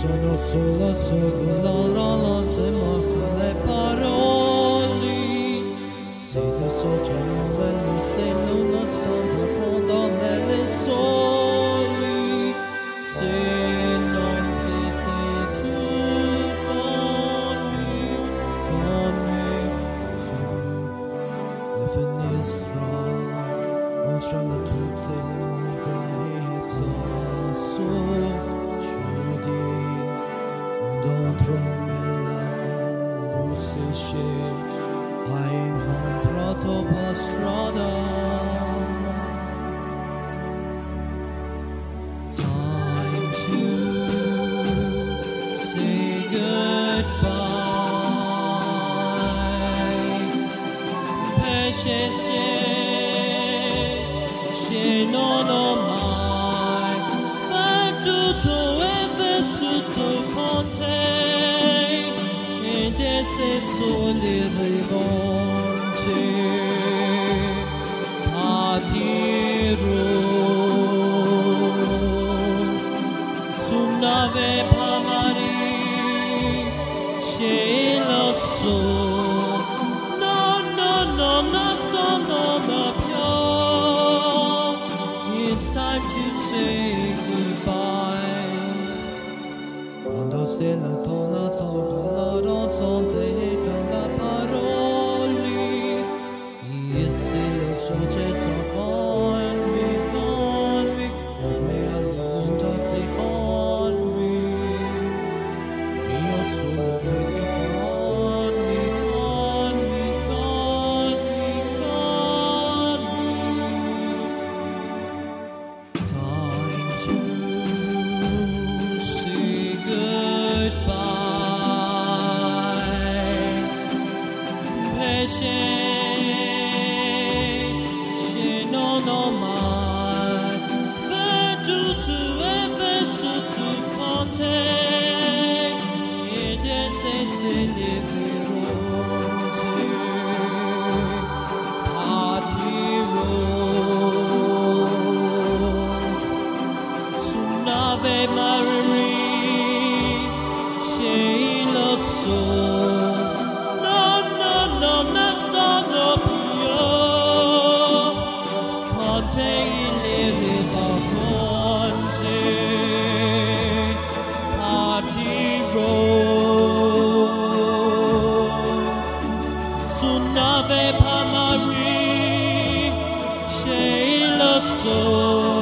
sono solo solamente morte le parole se le sociano le luce in una stanza profonda nelle soli se non sei tu con me su la finestra mostra la tutte le luci e sono dentro me uscisce hai incontrato per strada time to say goodbye patience she non ho mai fatto vissuto con te ed esse sole rivolge partirò su nave pamari c'è lo so no sto non più it's time to say goodbye quando se la tona sopra l'orizzonte con la parole e se lo soce con me tu mi allonta sei con me io sono te con me time to say goodbye she non ho mai veduto e vissuto con te ed esse se le veronte partirò su nave marine c'è lo sole non stanno più con te vivo con te partirò su nave pamari c'è lo sole